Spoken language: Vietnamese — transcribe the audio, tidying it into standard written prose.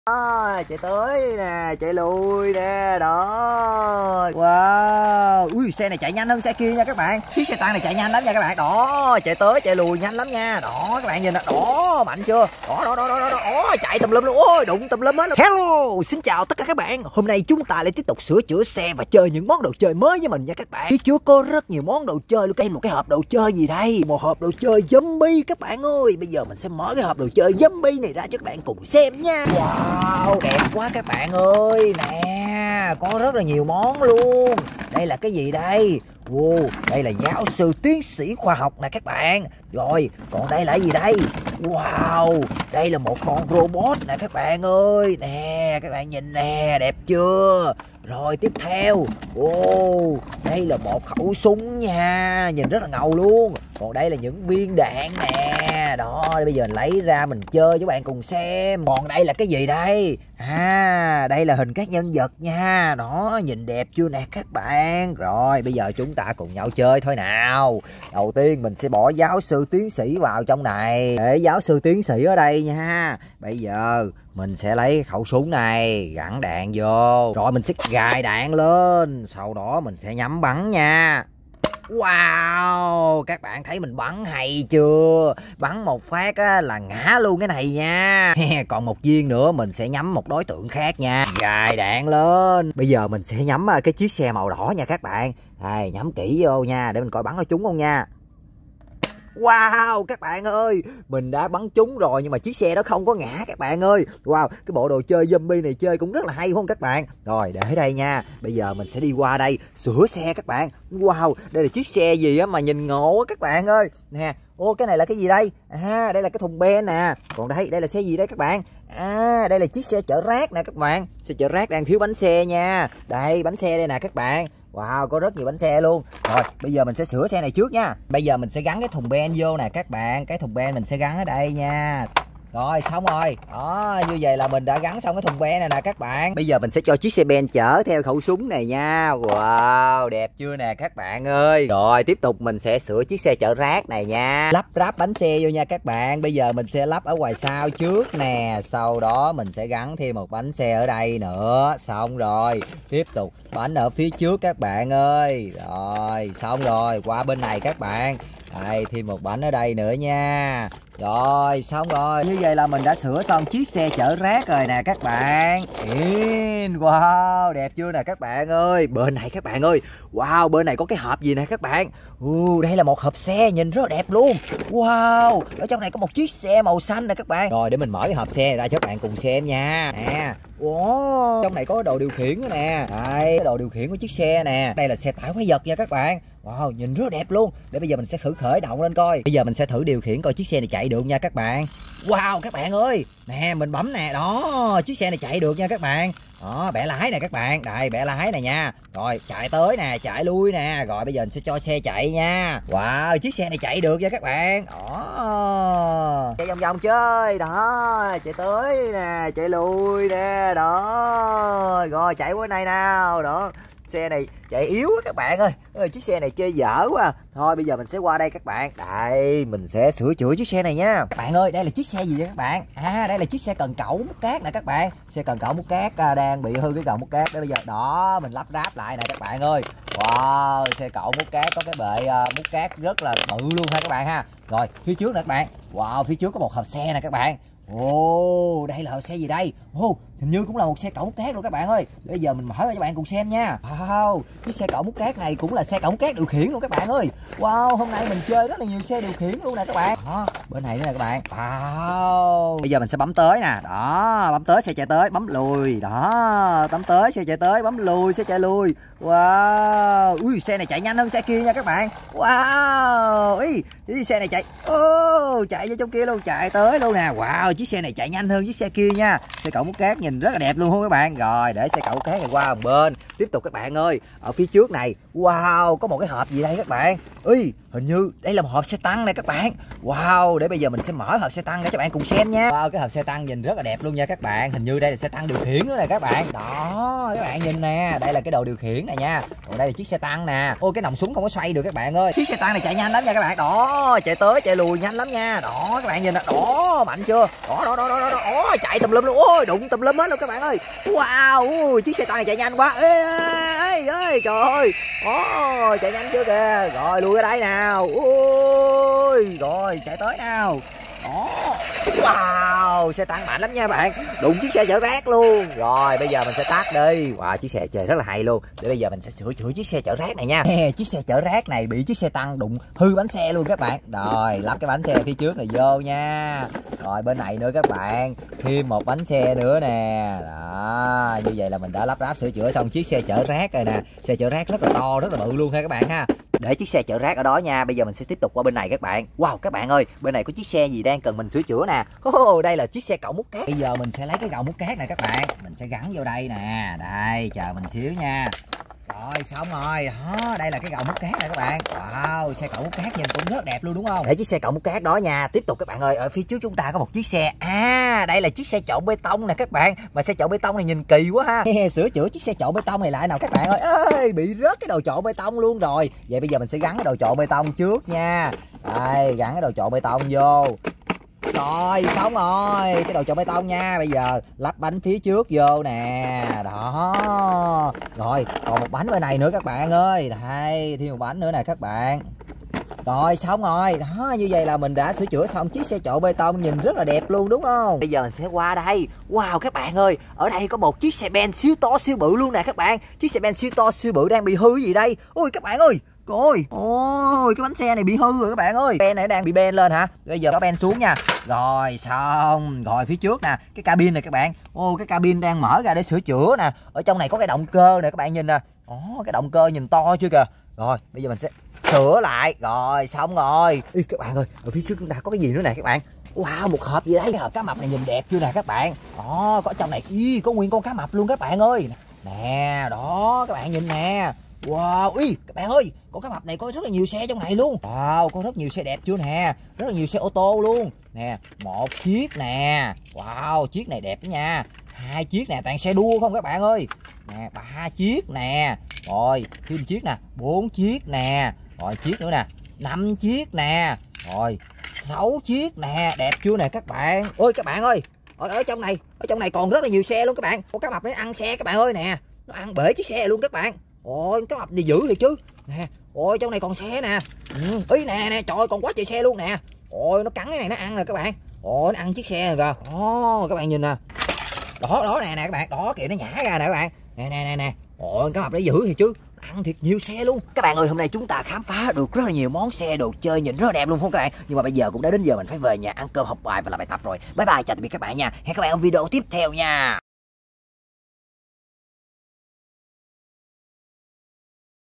Đó, chạy tới nè, chạy lui nè, đó. Wow, ui xe này chạy nhanh hơn xe kia nha các bạn. Chiếc xe tăng này chạy nhanh lắm nha các bạn. Đó, chạy tới chạy lùi nhanh lắm nha. Đó các bạn nhìn nè, đó, mạnh chưa? Đó, chạy tùm lum luôn. Ôi, đụng tùm lum hết. Hello, xin chào tất cả các bạn. Hôm nay chúng ta lại tiếp tục sửa chữa xe và chơi những món đồ chơi mới với mình nha các bạn. Phía trước có rất nhiều món đồ chơi luôn. Một cái hộp đồ chơi gì đây? Một hộp đồ chơi zombie các bạn ơi. Bây giờ mình sẽ mở cái hộp đồ chơi zombie này ra cho các bạn cùng xem nha. Wow, đẹp quá các bạn ơi. Nè, có rất là nhiều món luôn. Đây là cái gì đây? Wow, đây là giáo sư tiến sĩ khoa học nè các bạn. Rồi, còn đây là gì đây? Wow, đây là một con robot nè các bạn ơi. Nè, các bạn nhìn nè, đẹp chưa? Rồi tiếp theo, wow, đây là một khẩu súng nha, nhìn rất là ngầu luôn. Còn đây là những viên đạn nè. Đó, bây giờ lấy ra mình chơi cho bạn cùng xem. Còn đây là cái gì đây? À, đây là hình các nhân vật nha. Đó, nhìn đẹp chưa nè các bạn. Rồi, bây giờ chúng ta cùng nhau chơi thôi nào. Đầu tiên mình sẽ bỏ giáo sư tiến sĩ vào trong này. Để giáo sư tiến sĩ ở đây nha. Bây giờ mình sẽ lấy khẩu súng này, gắn đạn vô. Rồi mình sẽ gài đạn lên. Sau đó mình sẽ nhắm bắn nha. Wow, các bạn thấy mình bắn hay chưa? Bắn một phát á, là ngã luôn cái này nha. Còn một viên nữa mình sẽ nhắm một đối tượng khác nha. Gài đạn lên. Bây giờ mình sẽ nhắm cái chiếc xe màu đỏ nha các bạn. Đây, nhắm kỹ vô nha, để mình coi bắn có trúng không nha. Wow, các bạn ơi, mình đã bắn trúng rồi nhưng mà chiếc xe đó không có ngã các bạn ơi. Wow, cái bộ đồ chơi zombie này chơi cũng rất là hay phải không các bạn? Rồi, để đây nha. Bây giờ mình sẽ đi qua đây sửa xe các bạn. Wow, đây là chiếc xe gì á mà nhìn ngộ á các bạn ơi. Nè, ô cái này là cái gì đây? À, đây là cái thùng ben nè. Còn đây là xe gì đây các bạn? À, đây là chiếc xe chở rác nè các bạn. Xe chở rác đang thiếu bánh xe nha. Đây, bánh xe đây nè các bạn. Wow, có rất nhiều bánh xe luôn. Rồi, bây giờ mình sẽ sửa xe này trước nha. Bây giờ mình sẽ gắn cái thùng ben vô nè các bạn. Cái thùng ben mình sẽ gắn ở đây nha. Rồi, xong rồi. Đó, như vậy là mình đã gắn xong cái thùng ben này nè các bạn. Bây giờ mình sẽ cho chiếc xe ben chở theo khẩu súng này nha. Wow, đẹp chưa nè các bạn ơi. Rồi, tiếp tục mình sẽ sửa chiếc xe chở rác này nha. Lắp ráp bánh xe vô nha các bạn. Bây giờ mình sẽ lắp ở ngoài sau trước nè. Sau đó mình sẽ gắn thêm một bánh xe ở đây nữa. Xong rồi. Tiếp tục bánh ở phía trước các bạn ơi. Rồi, xong rồi. Qua bên này các bạn. Đây, thêm một bánh ở đây nữa nha. Rồi, xong rồi. Như vậy là mình đã sửa xong chiếc xe chở rác rồi nè các bạn. Wow, đẹp chưa nè các bạn ơi. Bên này các bạn ơi. Wow, bên này có cái hộp gì nè các bạn. Đây là một hộp xe nhìn rất là đẹp luôn. Wow, ở trong này có một chiếc xe màu xanh nè các bạn. Rồi, để mình mở cái hộp xe ra cho các bạn cùng xem nha. Nè. Wow, trong này có đồ điều khiển nữa nè. Đây, đồ điều khiển của chiếc xe nè. Đây là xe tải quái vật nha các bạn. Wow, nhìn rất đẹp luôn. Để bây giờ mình sẽ thử khởi động lên coi. Bây giờ mình sẽ thử điều khiển coi chiếc xe này chạy được nha các bạn. Wow, các bạn ơi. Nè, mình bấm nè. Đó, chiếc xe này chạy được nha các bạn. Đó, bẻ lái nè các bạn. Đây, bẻ lái nè nha. Rồi, chạy tới nè, chạy lui nè. Rồi, bây giờ mình sẽ cho xe chạy nha. Wow, chiếc xe này chạy được nha các bạn. Đó. Chạy vòng vòng chơi. Đó, chạy tới nè, chạy lui nè. Đó. Rồi, chạy qua này nào. Đó. Xe này chạy yếu quá các bạn ơi. Chiếc xe này chơi dở quá. Thôi bây giờ mình sẽ qua đây các bạn. Đây, mình sẽ sửa chữa chiếc xe này nha. Các bạn ơi, đây là chiếc xe gì vậy các bạn? À, đây là chiếc xe cần cẩu múc cát nè các bạn. Xe cần cẩu múc cát đang bị hư cái cầu múc cát. Để bây giờ đó, mình lắp ráp lại nè các bạn ơi. Wow, xe cẩu múc cát có cái bệ múc cát rất là bự luôn ha các bạn ha. Rồi, phía trước nè các bạn. Wow, phía trước có một hộp xe nè các bạn. Ồ, đây là xe gì đây? Ồ, hình như cũng là một xe cẩu múc cát luôn các bạn ơi. Bây giờ mình mở ra cho bạn cùng xem nha. Wow, cái xe cẩu múc cát này cũng là xe cẩu múc cát điều khiển luôn các bạn ơi. Wow, hôm nay mình chơi rất là nhiều xe điều khiển luôn nè các bạn. Đó, bên này nữa nè các bạn. Wow. Bây giờ mình sẽ bấm tới nè. Đó, bấm tới xe chạy tới, bấm lùi. Đó, bấm tới xe chạy tới, bấm lùi xe chạy lùi. Wow. Ui, xe này chạy nhanh hơn xe kia nha các bạn. Wow. Ý, xe này chạy. Chạy vô trong kia luôn, chạy tới luôn nè. Wow, chiếc xe này chạy nhanh hơn chiếc xe kia nha. Xe cẩu múc cát nhìn rất là đẹp luôn không các bạn. Rồi, để xe cẩu múc cát này qua một bên. Tiếp tục các bạn ơi, ở phía trước này. Wow, có một cái hộp gì đây các bạn? Hình như đây là một hộp xe tăng này các bạn. Wow, để bây giờ mình sẽ mở hộp xe tăng để cho bạn cùng xem nha. Wow, cái hộp xe tăng nhìn rất là đẹp luôn nha các bạn. Hình như đây là xe tăng điều khiển nữa nè các bạn. Đó, các bạn nhìn nè, đây là cái đồ điều khiển này nha. Còn đây là chiếc xe tăng nè. Ôi, cái nòng súng không có xoay được các bạn ơi. Chiếc xe tăng này chạy nhanh lắm nha các bạn. Đó, chạy tới chạy lùi nhanh lắm nha. Đó, các bạn nhìn nè. Đó, mạnh chưa? Đó, chạy tùm lum luôn. Ôi, đụng tùm lum hết luôn các bạn ơi. Wow, chiếc xe tăng này chạy nhanh quá. Ê, trời ơi. Chạy nhanh chưa kìa. Rồi lùi ở đây nào. Ôi, rồi chạy tới nào. Đó. Wow, xe tăng mạnh lắm nha bạn. Đụng chiếc xe chở rác luôn. Rồi bây giờ mình sẽ tắt đi. Wow, chiếc xe trời rất là hay luôn. Để bây giờ mình sẽ sửa chiếc xe chở rác này nha. Chiếc xe chở rác này bị chiếc xe tăng đụng hư bánh xe luôn các bạn. Rồi lắp cái bánh xe phía trước này vô nha. Rồi bên này nữa các bạn, thêm một bánh xe nữa nè. Đó, như vậy là mình đã lắp ráp sửa chữa xong chiếc xe chở rác rồi nè. Xe chở rác rất là to, rất là bự luôn ha các bạn ha. Để chiếc xe chở rác ở đó nha. Bây giờ mình sẽ tiếp tục qua bên này các bạn. Wow, các bạn ơi, bên này có chiếc xe gì đang cần mình sửa chữa nè. Đây là chiếc xe cậu múc cát. Bây giờ mình sẽ lấy cái gậu múc cát này các bạn, mình sẽ gắn vô đây nè. Đây, chờ mình xíu nha. Rồi xong rồi, đó, đây là cái gậu múc cát này các bạn. Wow, xe cậu múc cát nhìn cũng rất đẹp luôn đúng không? Để chiếc xe cậu múc cát đó nha. Tiếp tục các bạn ơi, ở phía trước chúng ta có một chiếc xe. Đây là chiếc xe trộn bê tông nè các bạn. Mà xe trộn bê tông này nhìn kỳ quá ha. Sửa chữa chiếc xe trộn bê tông này lại nào các bạn ơi. Ơi, bị rớt cái đồ trộn bê tông luôn rồi. Vậy bây giờ mình sẽ gắn cái đồ trộn bê tông trước nha. Đây, gắn cái đồ trộn bê tông vô. Rồi xong rồi, cái đồ trộn bê tông nha. Bây giờ lắp bánh phía trước vô nè. Đó. Rồi còn một bánh bên này nữa các bạn ơi. Đây, thêm một bánh nữa nè các bạn. Rồi xong rồi. Đó, như vậy là mình đã sửa chữa xong chiếc xe trộn bê tông nhìn rất là đẹp luôn đúng không? Bây giờ mình sẽ qua đây. Wow các bạn ơi, ở đây có một chiếc xe ben siêu to siêu bự luôn nè các bạn. Chiếc xe ben siêu to siêu bự đang bị hư gì đây? Ôi các bạn ơi, ôi cái bánh xe này bị hư rồi các bạn ơi. Ben này đang bị ben lên hả? Bây giờ có ben xuống nha. Rồi xong. Rồi phía trước nè, cái cabin này các bạn. Cái cabin đang mở ra để sửa chữa nè. Ở trong này có cái động cơ nè các bạn nhìn nè. Cái động cơ nhìn to chưa kìa. Rồi bây giờ mình sẽ sửa lại. Rồi xong rồi. Các bạn ơi, ở phía trước chúng ta có cái gì nữa nè các bạn. Wow, một hộp gì đấy. Cái hộp cá mập này nhìn đẹp chưa nè các bạn. Có trong này có nguyên con cá mập luôn các bạn ơi. Nè, đó các bạn nhìn nè. Wow, các bạn ơi, con cá mập này có rất là nhiều xe trong này luôn. Wow, có rất nhiều xe đẹp chưa nè. Rất là nhiều xe ô tô luôn. Nè, một chiếc nè. Wow, chiếc này đẹp đó nha. 2 chiếc nè, toàn xe đua không các bạn ơi. Nè, 3 chiếc nè. Rồi, thêm chiếc nè, 4 chiếc nè. Rồi chiếc nữa nè, 5 chiếc nè. Rồi, 6 chiếc nè, đẹp chưa nè các bạn. Ôi các bạn ơi, ở trong này còn rất là nhiều xe luôn các bạn. Con cá mập nó ăn xe các bạn ơi nè. Nó ăn bể chiếc xe luôn các bạn. Ôi cá mập này dữ vậy chứ. Nè, ôi trong này còn xe nè. Nè, trời ơi, còn quá trời xe luôn nè. Ôi nó cắn cái này nó ăn nè các bạn. Ôi nó ăn chiếc xe rồi kìa. Các bạn nhìn nè. Đó nè các bạn. Đó kìa, nó nhả ra nè các bạn. Nè. Ôi cá mập đấy dữ thì chứ. Ăn thiệt nhiều xe luôn. Các bạn ơi, hôm nay chúng ta khám phá được rất là nhiều món xe đồ chơi nhìn rất là đẹp luôn không các bạn. Nhưng mà bây giờ cũng đã đến giờ mình phải về nhà ăn cơm học bài và làm bài tập rồi. Bye bye, chào tạm biệt các bạn nha. Hẹn các bạn ở video tiếp theo nha.